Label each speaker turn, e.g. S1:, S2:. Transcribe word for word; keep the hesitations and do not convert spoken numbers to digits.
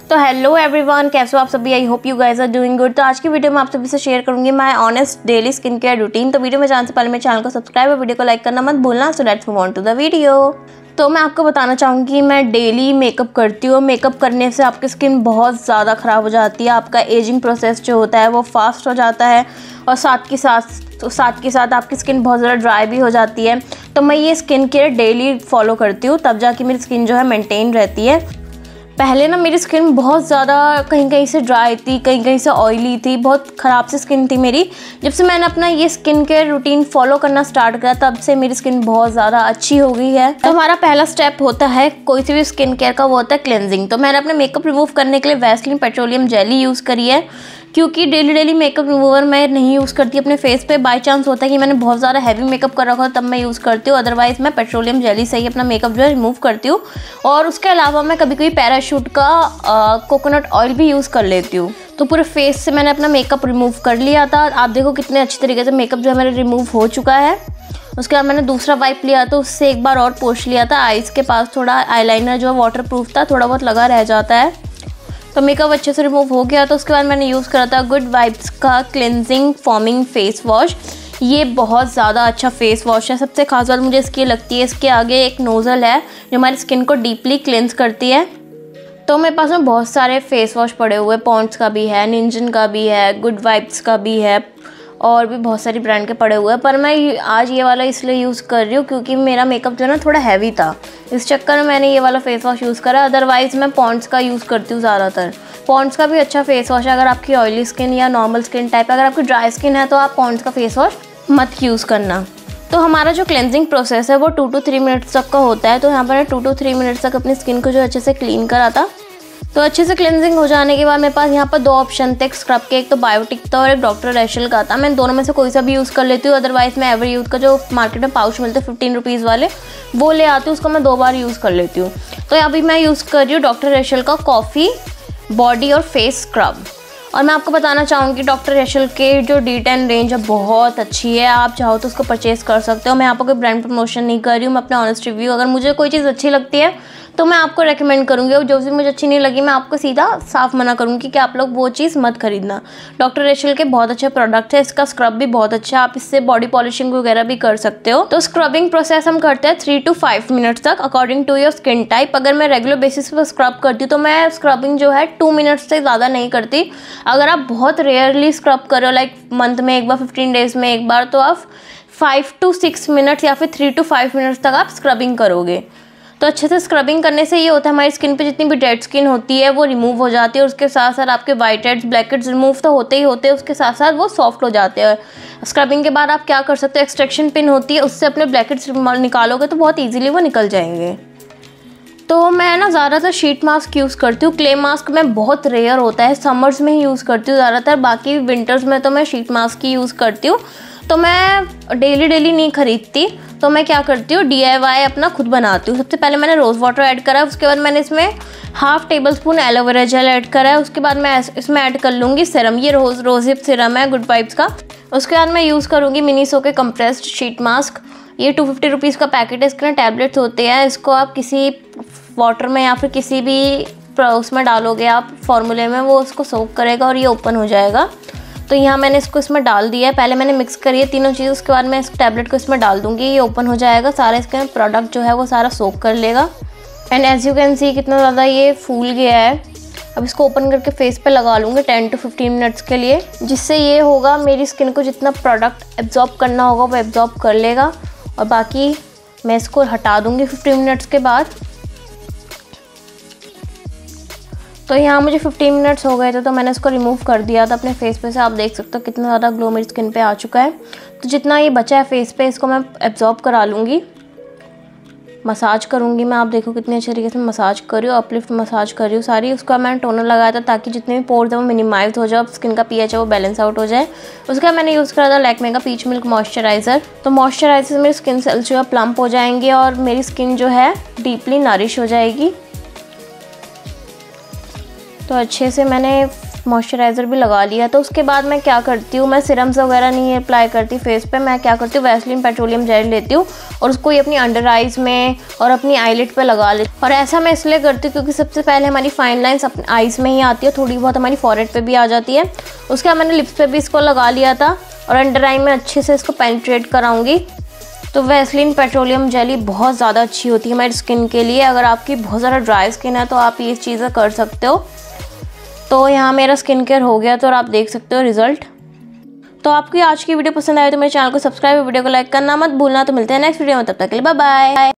S1: तो hello everyone, कैसे हो आप सभी। I hope you guys are doing good. तो आज की वीडियो में आप सभी से शेयर करूंगी my honest daily skin care routine. तो वीडियो में जाने से पहले मेरे चैनल को सब्सक्राइब और वीडियो को लाइक करना मत भूलना। So let's move on to the video. तो मैं आपको बताना चाहूँगी कि मैं डेली मेकअप करती हूँ। मेकअप करने से आपकी स्किन बहुत ज़्यादा ख़राब हो जाती है, आपका एजिंग प्रोसेस जो होता है वो फास्ट हो जाता है और साथ के साथ तो साथ के साथ आपकी स्किन बहुत ज़्यादा ड्राई भी हो जाती है। तो मैं ये स्किन केयर डेली फॉलो करती हूँ, तब जाके मेरी स्किन जो है मेंटेन रहती है। पहले ना मेरी स्किन बहुत ज़्यादा कहीं कहीं से ड्राई थी, कहीं कहीं से ऑयली थी, बहुत ख़राब सी स्किन थी मेरी। जब से मैंने अपना ये स्किन केयर रूटीन फॉलो करना स्टार्ट किया तब से मेरी स्किन बहुत ज़्यादा अच्छी हो गई है। तो हमारा पहला स्टेप होता है कोई सी भी स्किन केयर का, वो होता है क्लेंजिंग। तो मैंने अपने मेकअप रिमूव करने के लिए वैसलीन पेट्रोलियम जेली यूज़ करी है, क्योंकि डेली डेली मेकअप रिमूवर मैं नहीं यूज़ करती अपने फेस पे। बाय चांस होता है कि मैंने बहुत ज़्यादा हैवी मेकअप कर रखा हो तब मैं यूज़ करती हूँ, अदरवाइज़ मैं पेट्रोलियम जेली से ही अपना मेकअप जो है रिमूव करती हूँ। और उसके अलावा मैं कभी कभी पैराशूट का कोकोनट ऑयल भी यूज़ कर लेती हूँ। तो पूरे फेस से मैंने अपना मेकअप रिमूव कर लिया था। आप देखो कितने अच्छी तरीके से मेकअप जो है मेरा रिमूव हो चुका है। उसके बाद मैंने दूसरा वाइप लिया तो उससे एक बार और पोंछ लिया था। आईज़ के पास थोड़ा आईलाइनर जो वाटर प्रूफ था, थोड़ा बहुत लगा रह जाता है, तो मेकअप अच्छे से रिमूव हो गया। तो उसके बाद मैंने यूज़ करा था गुड वाइब्स का क्लेंजिंग फॉर्मिंग फेस वॉश। ये बहुत ज़्यादा अच्छा फेस वॉश है। सबसे खास बात मुझे इसकी लगती है, इसके आगे एक नोज़ल है जो हमारी स्किन को डीपली क्लेंस करती है। तो मेरे पास में बहुत सारे फेस वॉश पड़े हुए, पॉन्ड्स का भी है, निंजन का भी है, गुड वाइब्स का भी है और भी बहुत सारी ब्रांड के पड़े हुए हैं। पर मैं आज ये वाला इसलिए यूज़ कर रही हूँ क्योंकि मेरा मेकअप जो है ना थोड़ा हैवी था, इस चक्कर में मैंने ये वाला फेस वॉश यूज़ करा। अदरवाइज़ मैं पॉन्ड्स का यूज़ करती हूँ ज़्यादातर। पॉन्ड्स का भी अच्छा फेस वॉश है अगर आपकी ऑयली स्किन या नॉर्मल स्किन टाइप है। अगर आपकी ड्राई स्किन है तो आप पॉन्ड्स का फेस वॉश मत यूज़ करना। तो हमारा जो क्लेंजिंग प्रोसेस है वो टू टू थ्री मिनट्स तक का होता है। तो यहाँ पर मैं टू टू थ्री मिनट्स तक अपनी स्किन को जो अच्छे से क्लीन करा था। तो अच्छे से क्लेंजिंग हो जाने के बाद मेरे पास यहाँ पर दो ऑप्शन थे स्क्रब के, एक तो बायोटिक था और एक डॉक्टर रैशल का था। मैं दोनों में से कोई सा भी यूज़ कर लेती हूँ। अदरवाइज़ मैं एवर यूथ का जो मार्केट में पाउच मिलते हैं फिफ्टीन रुपीज़ वाले, वो ले आती हूँ, उसको मैं दो बार यूज़ कर लेती हूँ। तो अभी मैं यूज़ कर रही हूँ डॉक्टर रैशल का कॉफ़ी बॉडी और फेस स्क्रब। और मैं आपको बताना चाहूँगी डॉक्टर रैशल के जो डी टेन रेंज है बहुत अच्छी है, आप चाहो तो उसको परचेज़ कर सकते हो। मैं यहाँ पर कोई ब्रांड प्रमोशन नहीं कर रही हूँ, मैं अपना ऑनेस्ट रिव्यू, अगर मुझे कोई चीज़ अच्छी लगती है तो मैं आपको रेकमेंड करूँगी और जो भी मुझे अच्छी नहीं लगी मैं आपको सीधा साफ मना करूँगी कि आप लोग वो चीज़ मत खरीदना। डॉक्टर रैशल के बहुत अच्छे प्रोडक्ट है, इसका स्क्रब भी बहुत अच्छा है, आप इससे बॉडी पॉलिशिंग वगैरह भी कर सकते हो। तो स्क्रबिंग प्रोसेस हम करते हैं थ्री टू फाइव मिनट्स तक according to your skin type. अगर मैं रेगुलर बेसिस पर स्क्रब करती हूँ तो मैं स्क्रबिंग जो है टू मिनट्स से ज़्यादा नहीं करती। अगर आप बहुत रेयरली स्क्रब करो, लाइक मंथ में एक बार, फिफ्टीन डेज में एक बार, तो आप फाइव टू सिक्स मिनट्स या फिर थ्री टू फाइव मिनट्स तक आप स्क्रबिंग करोगे। तो अच्छे से स्क्रबिंग करने से ये होता है हमारी स्किन पे जितनी भी डेड स्किन होती है वो रिमूव हो जाती है। और उसके साथ साथ आपके whiteheads blackheads remove तो होते ही होते हैं, उसके साथ साथ वो सॉफ्ट हो जाते हैं। स्क्रबिंग के बाद आप क्या कर सकते हो, एक्सट्रैक्शन पिन होती है, उससे अपने ब्लैक हेड्स निकालोगे तो बहुत ईजिली वो निकल जाएंगे। तो मैं ना ज़्यादातर शीट मास्क यूज़ करती हूँ। क्ले मास्क में बहुत रेयर होता है, समर्स में ही यूज़ करती हूँ ज़्यादातर, बाकी विंटर्स में तो मैं शीट मास्क ही यूज़ करती हूँ। तो मैं डेली डेली नहीं खरीदती, तो मैं क्या करती हूँ डी आई वाई अपना खुद बनाती हूँ। सबसे पहले मैंने रोज़ वाटर ऐड करा, उसके बाद मैंने इसमें half tablespoon aloe vera gel add करा है। उसके बाद मैं इसमें ऐड कर लूँगी सीरम, ये रोज़ रोज़ हिप सीरम है गुड वाइब्स का। उसके बाद मैं यूज़ करूँगी मिनीसो के कंप्रेस्ड शीट मास्क। ये टू फिफ्टी रुपीज़ का पैकेट है, इसके ना टैबलेट्स होते हैं। इसको आप किसी वाटर में या फिर किसी भी उसमें डालोगे आप फॉर्मूले में, वो उसको सोक करेगा और ये ओपन हो जाएगा। तो यहाँ मैंने इसको इसमें डाल दिया है, पहले मैंने मिक्स करी है तीनों चीज़, उसके बाद मैं इस टैबलेट को इसमें डाल दूँगी, ये ओपन हो जाएगा, सारा इसका प्रोडक्ट जो है वो सारा सोक कर लेगा। And as you can see कितना ज़्यादा ये फूल गया है। अब इसको ओपन करके फेस पे लगा लूँगी टेन टू फिफ्टीन मिनट्स के लिए, जिससे ये होगा मेरी स्किन को जितना प्रोडक्ट एब्जॉर्ब करना होगा वो एब्जॉर्ब कर लेगा। और बाकी मैं इसको हटा दूँगी फिफ्टीन मिनट्स के बाद। तो यहाँ मुझे फिफ्टीन मिनट्स हो गए थे तो मैंने इसको रिमूव कर दिया था अपने फेस पे से। आप देख सकते हो कितना ज़्यादा ग्लो मेरी स्किन पे आ चुका है। तो जितना ये बचा है फेस पे इसको मैं एब्जॉर्ब करा लूँगी, मसाज करूँगी मैं। आप देखो कितनी अच्छे तरीके से मसाज कर रही हूँ, अपलिफ्ट मसाज कर रही हूँ सारी। उसका मैंने टोनर लगाया था ताकि जितने भी पोर्स है वो मिनिमाइज हो जाए, स्किन का पीएच है वो बैलेंस आउट हो जाए। उसके बाद मैंने यूज़ करा था लैक्मे का पीच मिल्क मॉइस्चराइज़र। तो मॉइस्चराइजर से मेरी स्किन सेल्स जो है प्लम्प हो जाएंगे और मेरी स्किन जो है डीपली नरिश हो जाएगी। तो अच्छे से मैंने मॉइस्चराइज़र भी लगा लिया। तो उसके बाद मैं क्या करती हूँ, मैं सिरम्स वगैरह नहीं अप्लाई करती फेस पे। मैं क्या करती हूँ वैसलीन पेट्रोलियम जेल लेती हूँ और उसको ये अपनी अंडर आइज़ में और अपनी आईलिड पे लगा लेती हूँ। और ऐसा मैं इसलिए करती हूँ क्योंकि सबसे पहले हमारी फाइन लाइंस अपने आईज़ में ही आती है, थोड़ी बहुत हमारी फॉरहेड पे भी आ जाती है। उसके बाद मैंने लिप्स पे भी इसको लगा लिया था और अंडर आई में अच्छे से इसको पेनिट्रेट कराऊंगी। तो वैसलीन पेट्रोलियम जेली बहुत ज़्यादा अच्छी होती है हमारी स्किन के लिए। अगर आपकी बहुत ज़्यादा ड्राई स्किन है तो आप ये चीज़ें कर सकते हो। तो यहाँ मेरा स्किन केयर हो गया तो और आप देख सकते हो रिजल्ट। तो आपकी आज की वीडियो पसंद आए तो मेरे चैनल को सब्सक्राइब और वीडियो को लाइक करना मत भूलना। तो मिलते हैं नेक्स्ट वीडियो में, तब तक के लिए बाय बाय।